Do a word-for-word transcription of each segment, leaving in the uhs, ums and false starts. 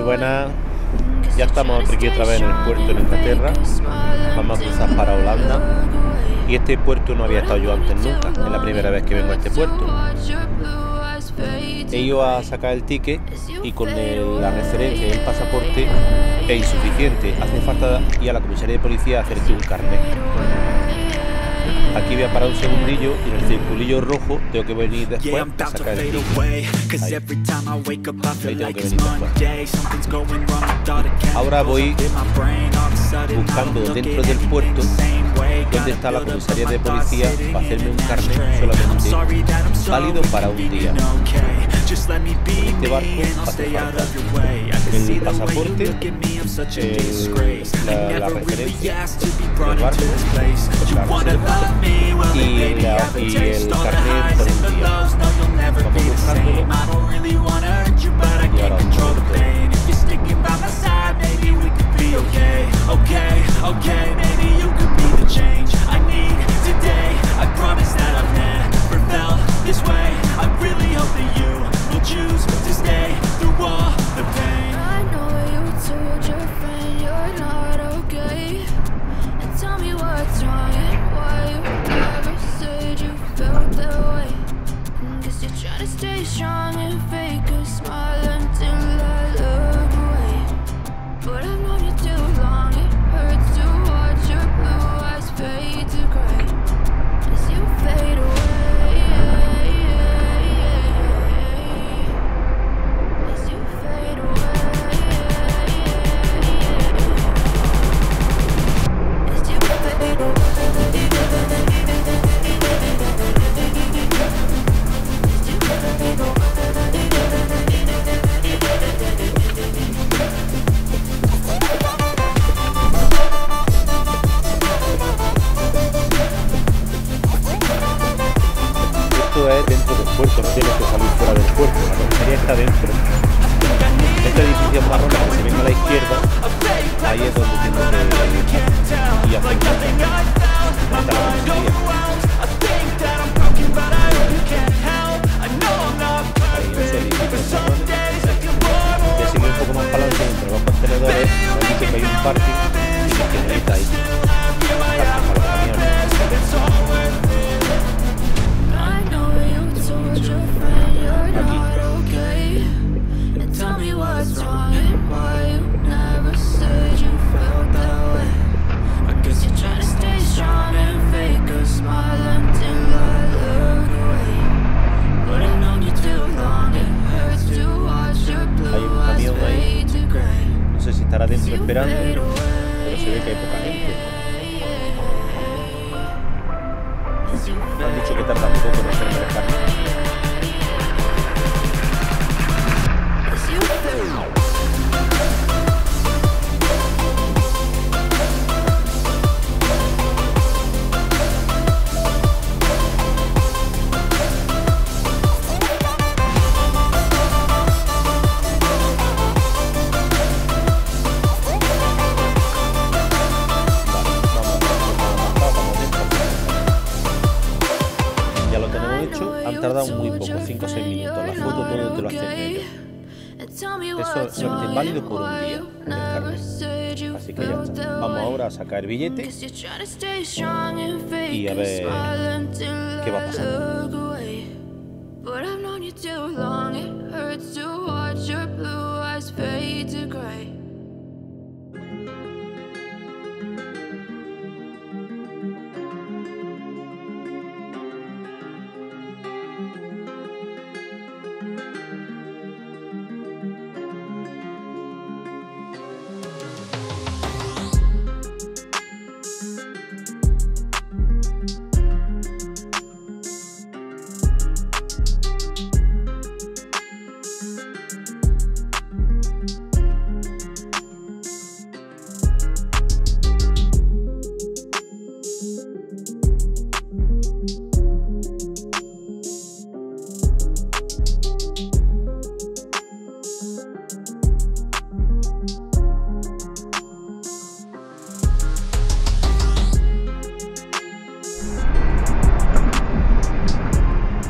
buenas. Ya estamos aquí otra vez en el puerto en Inglaterra. Vamos a cruzar para Holanda. Y este puerto no había estado yo antes nunca. Es la primera vez que vengo a este puerto. He ido a sacar el ticket y con el, la referencia y el pasaporte es insuficiente. Hace falta ir a la comisaría de policía a hacerte un carnet. Aquí voy a parar un segundillo y en el circulillo rojo tengo que venir después a sacar el ticket. Ahí. Ahí tengo que venir después. Ahora voy buscando dentro del puerto donde está la comisaría de policía para hacerme un carnet solamente válido para un día. En este barco hace falta el pasaporte, el, la, la referencia del barco, la reserva, y, la, y el carnet por un día. Vamos buscándolo y ahora vamos choose to stay through all the pain. I know you told your friend you're not okay, and tell me what's wrong and why you never said you felt that way. Guess you're trying to stay strong and fake a smile until I look away. But I've known you too long, it hurts to watch your blue eyes fade to gray as you fade away. Es dentro del puerto, no tienes que salir fuera del puerto, la comisaría está dentro. Este edificio marrón que se ven a la izquierda, ahí es donde tengo que ir y hacer está la comisaría. Ahí en ese edificio marrón. Y así voy un poco más para adelante entre los contenedores, me dice que hay un parking y que tiene ahí. Estará dentro esperando, pero se ve que hay poca gente. Me han dicho que tarda un poco en hacerme el carnet. Han tardado muy poco, cinco o seis minutos. La foto todo te lo hacen ellos. Eso es solamente válido por un día el carnet. Así que ya está. Vamos ahora a sacar el billete y a ver qué va pasando.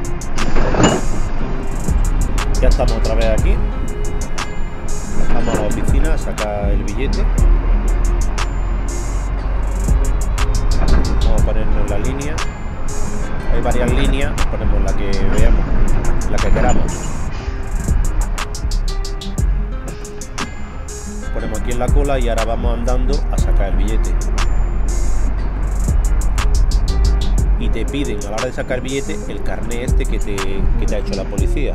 Ya estamos otra vez aquí. Vamos a sacar el billete. Vamos a ponernos en la línea. Hay varias líneas, ponemos la que veamos, la que queramos. Ponemos aquí en la cola y ahora vamos andando a sacar el billete. Y te piden a la hora de sacar el billete el carné este que te, que te ha hecho la policía.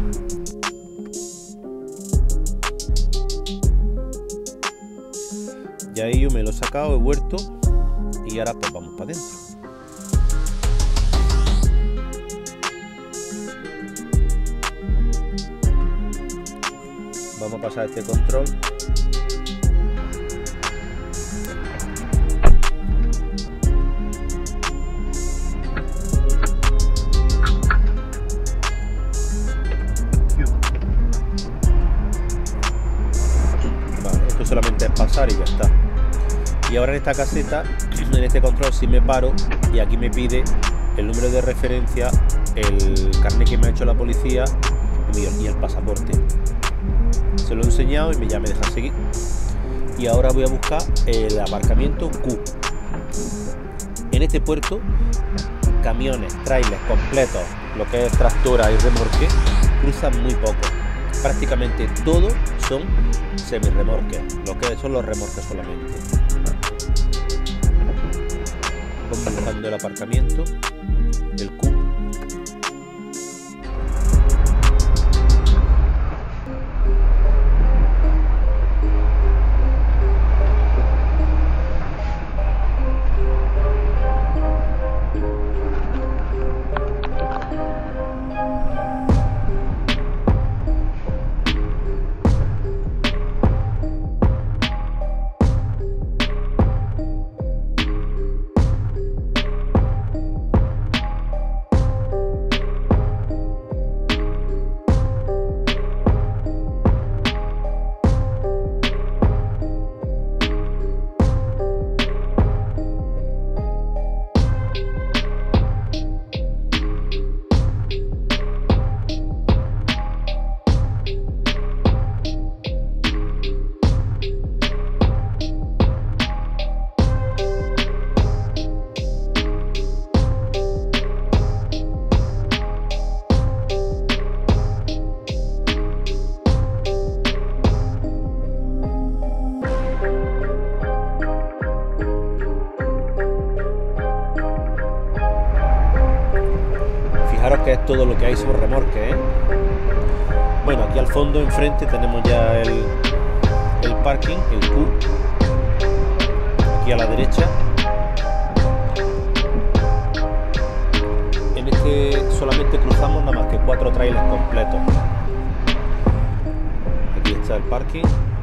Y ahí yo me lo he sacado, he vuelto y ahora pues vamos para adentro. Vamos a pasar este control. Vale, esto solamente es pasar y ya está. Y ahora en esta caseta, en este control, si me paro y aquí me pide el número de referencia, el carnet que me ha hecho la policía y el pasaporte. Se lo he enseñado y ya me deja seguir. Y ahora voy a buscar el aparcamiento Q. En este puerto, camiones, trailers completos, lo que es tractora y remorque, cruzan muy poco. Prácticamente todos son semirremorques, lo que son los remorques solamente. Vamos buscando el aparcamiento, el Q. Que es todo lo que hay sobre remorque, ¿eh? Bueno, aquí al fondo enfrente tenemos ya el, el parking, el Q, aquí a la derecha. En este solamente cruzamos nada más que cuatro trailers completos. Aquí está el parking.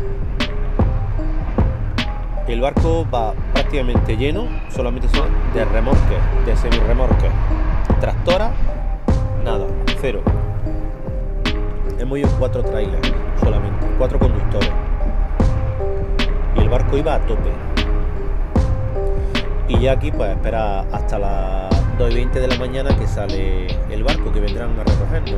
El barco va prácticamente lleno, solamente son de remorque, de semirremorque. Tractora, nada, cero. Hemos ido cuatro trailers solamente, cuatro conductores. Y el barco iba a tope. Y ya aquí pues espera hasta las dos y veinte de la mañana que sale el barco, que vendrán a recogernos.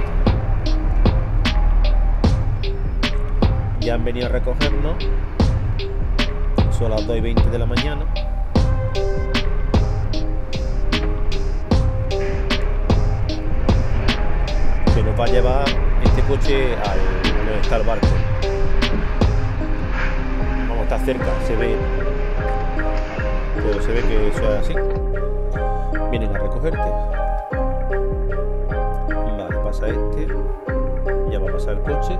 Ya han venido a recogernos. Son las dos y veinte de la mañana. Que nos va a llevar este coche al donde está el barco. Vamos, está cerca, se ve, pero se ve que eso es así. Vienen a recogerte. Vale, pasa este, ya va a pasar el coche.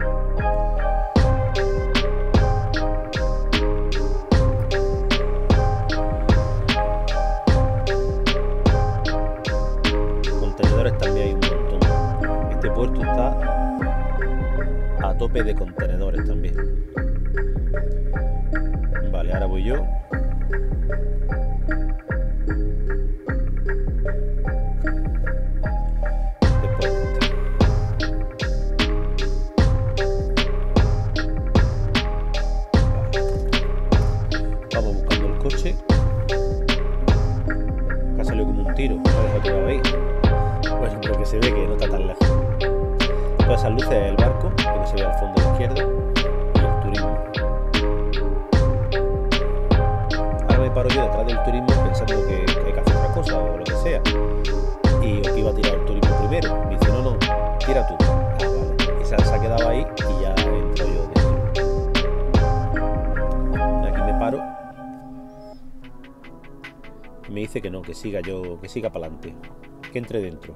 Contenedores también hay un montón. Este puerto está a tope de contenedores también. Vale, ahora voy yo. Después de este. Vale. Vamos buscando el coche. Que ha salido como un tiro. No dejo que lo veis. Bueno, porque se ve que no está tan lejos. Todas esas luces es el barco, que se ve al fondo a la izquierda, y el turismo. paro yo detrás del turismo pensando que, que hay que hacer otra cosa o lo que sea. Y que iba a tirar el turismo primero. Me dice, no, no, tira tú. Ah, vale. Y se, se ha quedado ahí y ya entro yo dentro. Aquí me paro. Y me dice que no, que siga yo, que siga para adelante. Que entre dentro.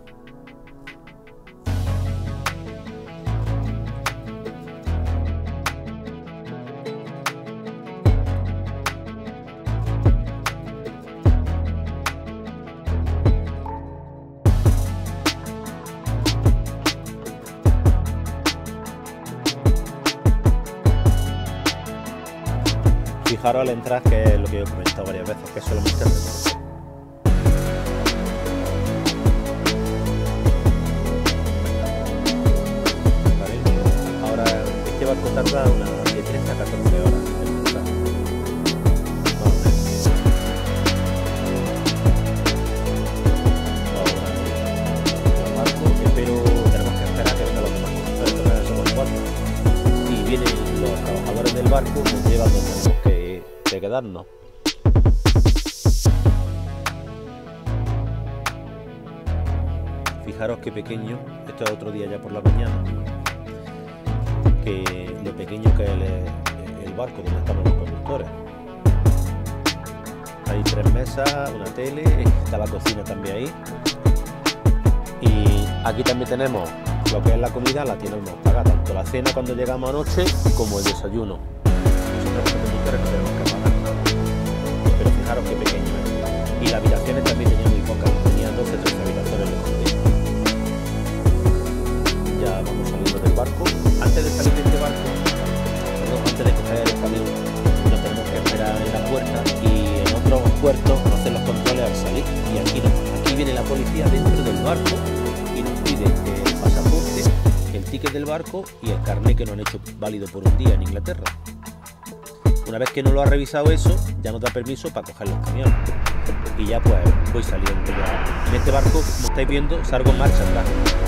Fijaros al entrar, que es lo que yo he comentado varias veces, que es solamente el remolque. Vale. Ahora este barco tarda una de trece a catorce horas en entrar. Ahora el barco, pero tenemos que esperar que vengan los demás conductores, somos cuatro. Y vienen los trabajadores del barco, nos llevan donde tenemos que de quedarnos. Fijaros qué pequeño, esto es otro día ya por la mañana, que lo pequeño que es el, el barco donde estamos los conductores. Hay tres mesas, una tele, está la cocina también ahí. Y aquí también tenemos lo que es la comida, la tiene nos paga tanto la cena cuando llegamos anoche como el desayuno. Nosotros los conductores no tenemos que pagar nada. Pero fijaros qué pequeño es. Y las habitaciones también tenían muy pocas, tenían doce o trece habitaciones los hoteles. Ya vamos saliendo del barco. Antes de salir de este barco, perdón, antes de coger el camión, nos tenemos que esperar en la puerta y en otros puertos nos hacen los controles al salir. Y aquí no, aquí viene la policía dentro del barco y nos pide el pasaporte, el ticket del barco y el carnet que nos han hecho válido por un día en Inglaterra. Una vez que no lo ha revisado eso, ya nos da permiso para coger los camiones. Y ya pues voy saliendo ya. En este barco, como estáis viendo, salgo en marcha atrás.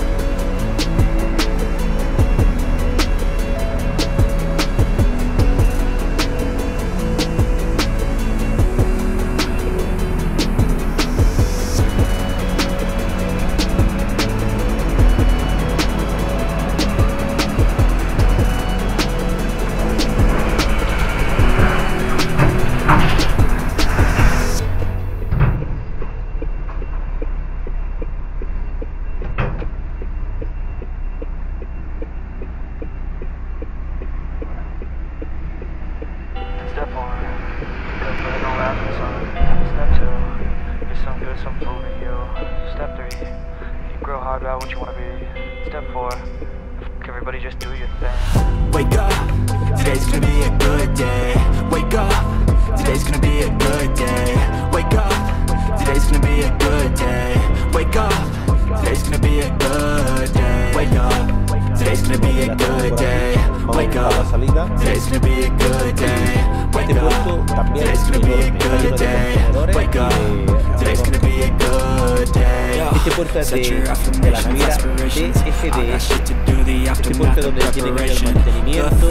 Step one, good but no laughing son. Step two, get some good, some food in you. Step three, think real hard about what you wanna be. Step four, everybody just do your thing. Wake up, today's gonna be a good day. Wake up, today's gonna be a good day. Wake up, today's gonna be a good day. Wake up, today's gonna be a good day. Wake up, today's gonna be a good day. Wake up, today's gonna be a good day. Wake up, today's gonna be a good day. Wake up, today's gonna be a good day. Este puerto es de, de la naviera de F D S. Este puerto donde tienen el mantenimiento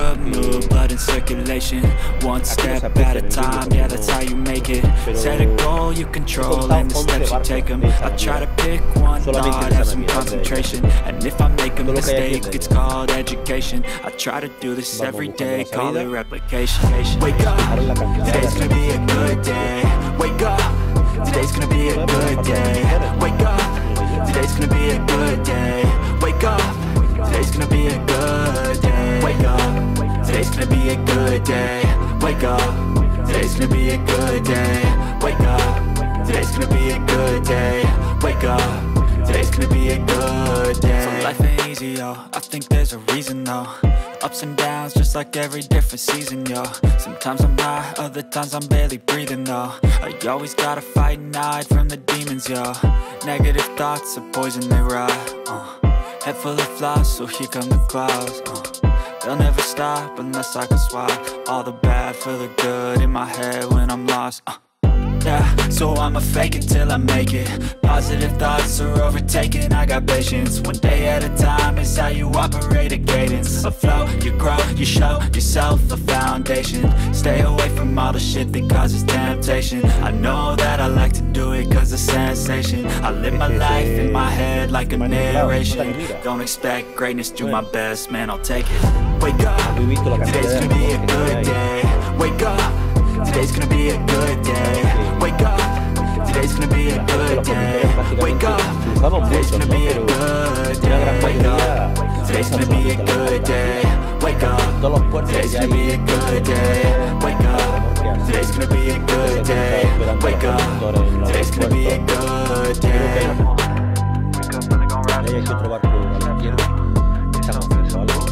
One step at a time, yeah, that's how you make it. Set a goal you control and the steps you take them. I try to pick one thought, have some concentration. And if I make a mistake, it's called education. I try to do this every day, call it replication. Wake up, today's gonna be a good day. Wake up, today's gonna be a good day. Wake up, today's gonna be a good day. Wake up, today's gonna be a good day. Wake up, today's gonna be a good day. Wake up, today's gonna be a good day. Wake up, today's gonna be a good day. Wake up, today's gonna be a good day. So life ain't easy, yo, I think there's a reason though. Ups and downs, just like every different season, yo. Sometimes I'm high, other times I'm barely breathing, though. I always gotta fight and hide from the demons, yo. Negative thoughts are poison, they rot, uh. Head full of flies, so here come the clouds, uh. They'll never stop unless I can swap all the bad for the good in my head when I'm lost, uh. Yeah, so I'ma fake it till I make it. Positive thoughts are overtaken, I got patience. One day at a time is how you operate a cadence. A flow, you grow, you show yourself a foundation. Stay away from all the shit that causes temptation. I know that I like to do it cause it's sensation. I live my life in my head like a narration. Don't expect greatness, do my best, man, I'll take it. Wake up, today's gonna be a good day. Wake up, today's gonna be a good day. Wake up, today's gonna be a good day. Wake up, today's gonna be a good day. Wake up, today's gonna be a good day. Wake up, today's gonna be a good day. Wake up, today's gonna be a good day. Wake up, today's gonna be a good day. Hay que probar por la izquierda. Estamos haciendo algo.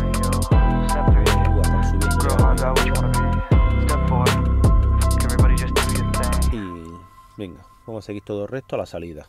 Y venga, vamos a seguir todo recto a la salida.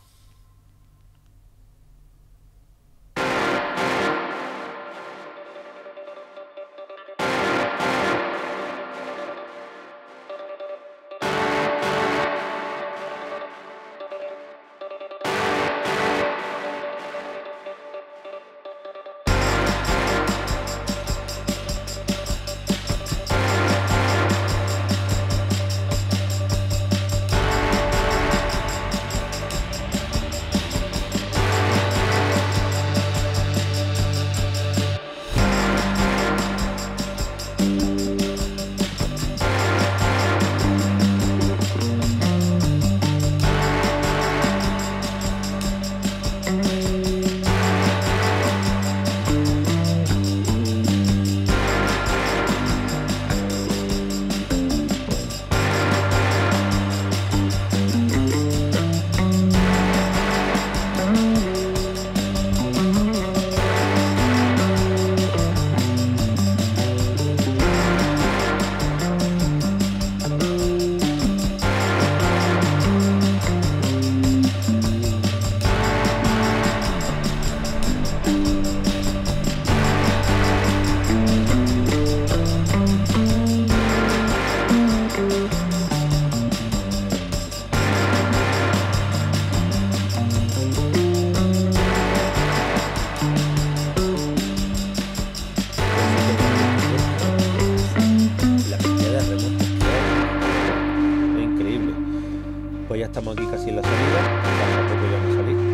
Estamos aquí casi en la salida, tampoco ya vamos a salir.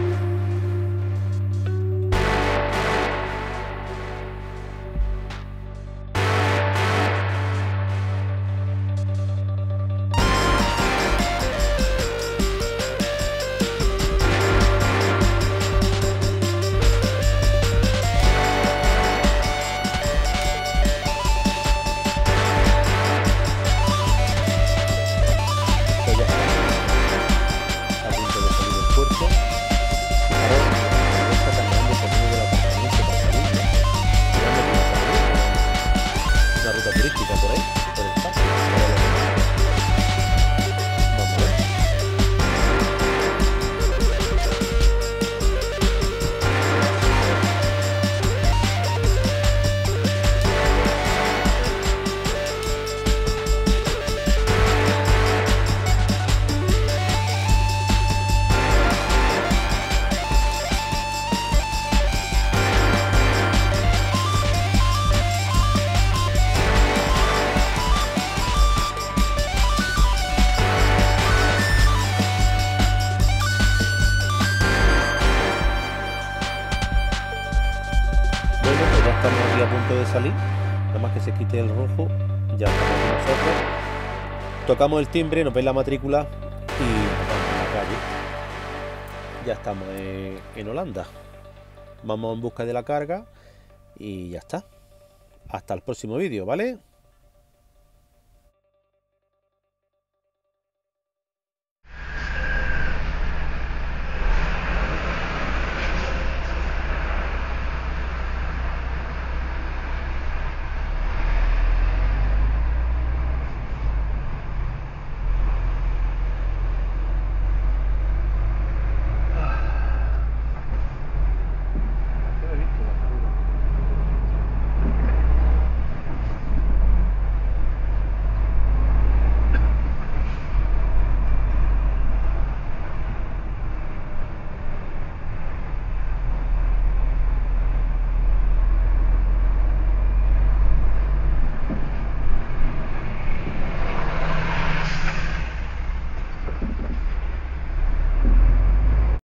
A punto de salir, nada más que se quite el rojo, ya estamos nosotros. Tocamos el timbre, nos ven la matrícula y nos vamos a la calle. Ya estamos en, en Holanda. Vamos en busca de la carga y ya está. Hasta el próximo vídeo, ¿vale?